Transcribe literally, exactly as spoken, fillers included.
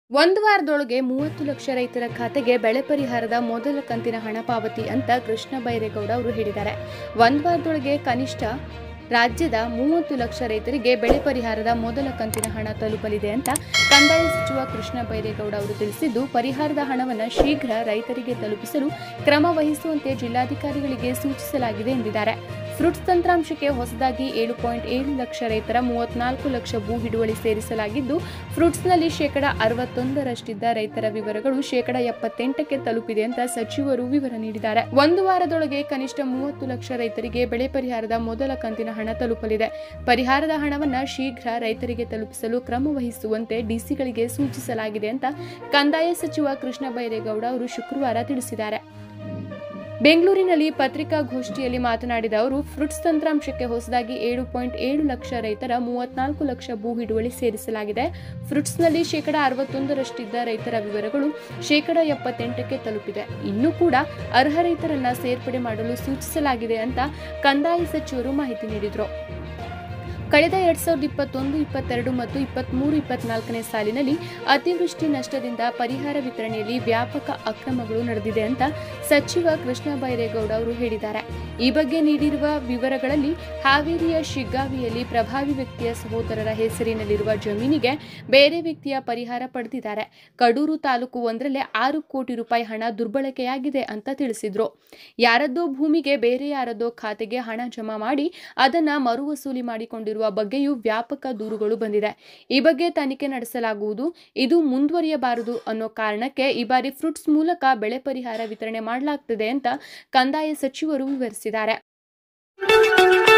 ಒಂದು ವಾರದೊಳಗೆ ಮೂವತ್ತು ಲಕ್ಷ ರೈತರ ಖಾತೆಗೆ ಬೆಳೆ ಪರಿಹಾರದ ಮೊದಲ ಕಂತಿನ ಹಣ ಪಾವತಿ ಅಂತ ಕೃಷ್ಣ ಬೈರೇಗೌಡ ಅವರು ಹೇಳಿದ್ದಾರೆ. ಒಂದು ವಾರದೊಳಗೆ ಕನಿಷ್ಠ ರಾಜ್ಯದ ಮೂವತ್ತು ಲಕ್ಷ ರೈತರಿಗೆ ಬೆಳೆ ಪರಿಹಾರದ ಮೊದಲ ಕಂತಿನ ಹಣ ತಲುಪಲಿದೆ ಅಂತ ಕಂದಾಯ ಸಚಿವ ಕೃಷ್ಣ ಬೈರೇಗೌಡ ಅವರು ತಿಳಿಸಿದ್ದು, ಪರಿಹಾರದ ಹಣವನ್ನು ಶೀಘ್ರ ರೈತರಿಗೆ ತಲುಪಿಸಲು ಕ್ರಮ ವಹಿಸುವಂತೆ ಜಿಲ್ಲಾಧಿಕಾರಿಗಳಿಗೆ ಸೂಚಿಸಲಾಗಿದೆ ಎಂದಿದ್ದಾರೆ. ಫ್ರೂಟ್ಸ್ ತಂತ್ರಾಂಶಕ್ಕೆ ಹೊಸದಾಗಿ ಏಳು ಪಾಯಿಂಟ್ ಏಳು ಲಕ್ಷ ರೈತರ ಮೂವತ್ನಾಲ್ಕು ಲಕ್ಷ ಭೂ ಹಿಡುವಳಿ ಸೇರಿಸಲಾಗಿದ್ದು, ಫ್ರೂಟ್ಸ್ನಲ್ಲಿ ಶೇಕಡಾ ಅರವತ್ತೊಂದರಷ್ಟಿದ್ದ ರೈತರ ವಿವರಗಳು ಶೇಕಡಾ ಎಪ್ಪತ್ತೆಂಟಕ್ಕೆ ತಲುಪಿದೆ ಅಂತ ಸಚಿವರು ವಿವರ ನೀಡಿದ್ದಾರೆ. ಒಂದು ವಾರದೊಳಗೆ ಕನಿಷ್ಠ ಮೂವತ್ತು ಲಕ್ಷ ರೈತರಿಗೆ ಬೆಳೆ ಪರಿಹಾರದ ಮೊದಲ ಕಂತಿನ ಹಣ ತಲುಪಲಿದೆ. ಪರಿಹಾರದ ಹಣವನ್ನು ಶೀಘ್ರ ರೈತರಿಗೆ ತಲುಪಿಸಲು ಕ್ರಮ ವಹಿಸುವಂತೆ ಡಿಸಿಗಳಿಗೆ ಸೂಚಿಸಲಾಗಿದೆ ಅಂತ ಕಂದಾಯ ಸಚಿವ ಕೃಷ್ಣ ಬೈರೇಗೌಡ ಅವರು ಶುಕ್ರವಾರ ತಿಳಿಸಿದ್ದಾರೆ. ಬೆಂಗಳೂರಿನಲ್ಲಿ ಪತ್ರಿಕಾಗೋಷ್ಠಿಯಲ್ಲಿ ಮಾತನಾಡಿದ ಅವರು, ಫ್ರೂಟ್ಸ್ ತಂತ್ರಾಂಶಕ್ಕೆ ಹೊಸದಾಗಿ ಏಳು ಪಾಯಿಂಟ್ ಏಳು ಲಕ್ಷ ರೈತರ ಮೂವತ್ನಾಲ್ಕು ಲಕ್ಷ ಭೂ ಹಿಡುವಳಿ ಸೇರಿಸಲಾಗಿದೆ. ಫ್ರೂಟ್ಸ್ನಲ್ಲಿ ಶೇಕಡಾ ಅರವತ್ತೊಂದರಷ್ಟಿದ್ದ ರೈತರ ವಿವರಗಳು ಶೇಕಡಾ ಎಪ್ಪತ್ತೆಂಟಕ್ಕೆ ತಲುಪಿದೆ. ಇನ್ನೂ ಕೂಡ ಅರ್ಹ ರೈತರನ್ನ ಸೇರ್ಪಡೆ ಮಾಡಲು ಸೂಚಿಸಲಾಗಿದೆ ಅಂತ ಕಂದಾಯ ಸಚಿವರು ಮಾಹಿತಿ ನೀಡಿದರು. ಕಳೆದ ಎರಡ್ ಸಾವಿರದ ಇಪ್ಪತ್ತೊಂದು ಇಪ್ಪತ್ತೆರಡು ಮತ್ತು ಇಪ್ಪತ್ಮೂರು ಇಪ್ಪತ್ನಾಲ್ಕನೇ ಸಾಲಿನಲ್ಲಿ ಅತಿವೃಷ್ಟಿ ನಷ್ಟದಿಂದ ಪರಿಹಾರ ವಿತರಣೆಯಲ್ಲಿ ವ್ಯಾಪಕ ಅಕ್ರಮಗಳು ನಡೆದಿದೆ ಅಂತ ಸಚಿವ ಕೃಷ್ಣ ಬೈರೇಗೌಡ ಅವರು ಹೇಳಿದ್ದಾರೆ. ಈ ಬಗ್ಗೆ ನೀಡಿರುವ ವಿವರಗಳಲ್ಲಿ ಹಾವೇರಿಯ ಶಿಗ್ಗಾವಿಯಲ್ಲಿ ಪ್ರಭಾವಿ ವ್ಯಕ್ತಿಯ ಸಹೋದರರ ಹೆಸರಿನಲ್ಲಿರುವ ಜಮೀನಿಗೆ ಬೇರೆ ವ್ಯಕ್ತಿಯ ಪರಿಹಾರ ಪಡೆದಿದ್ದಾರೆ. ಕಡೂರು ತಾಲೂಕು ಒಂದರಲ್ಲೇ ಆರು ಕೋಟಿ ರೂಪಾಯಿ ಹಣ ದುರ್ಬಳಕೆಯಾಗಿದೆ ಅಂತ ತಿಳಿಸಿದ್ರು. ಯಾರದ್ದೋ ಭೂಮಿಗೆ ಬೇರೆ ಯಾರದ್ದೋ ಖಾತೆಗೆ ಹಣ ಜಮಾ ಮಾಡಿ ಅದನ್ನ ಮರು ವಸೂಲಿ ಮಾಡಿಕೊಂಡಿರುವ ಬಗ್ಗೆಯೂ ವ್ಯಾಪಕ ದೂರುಗಳು ಬಂದಿದೆ. ಈ ಬಗ್ಗೆ ತನಿಖೆ ನಡೆಸಲಾಗುವುದು. ಇದು ಮುಂದುವರಿಯಬಾರದು ಅನ್ನೋ ಕಾರಣಕ್ಕೆ ಈ ಬಾರಿ ಫ್ರೂಟ್ಸ್ ಮೂಲಕ ಬೆಳೆ ಪರಿಹಾರ ವಿತರಣೆ ಮಾಡಲಾಗ್ತಿದೆ ಅಂತ ಕಂದಾಯ ಸಚಿವರು ವಿವರಿಸಿದ್ದಾರೆ.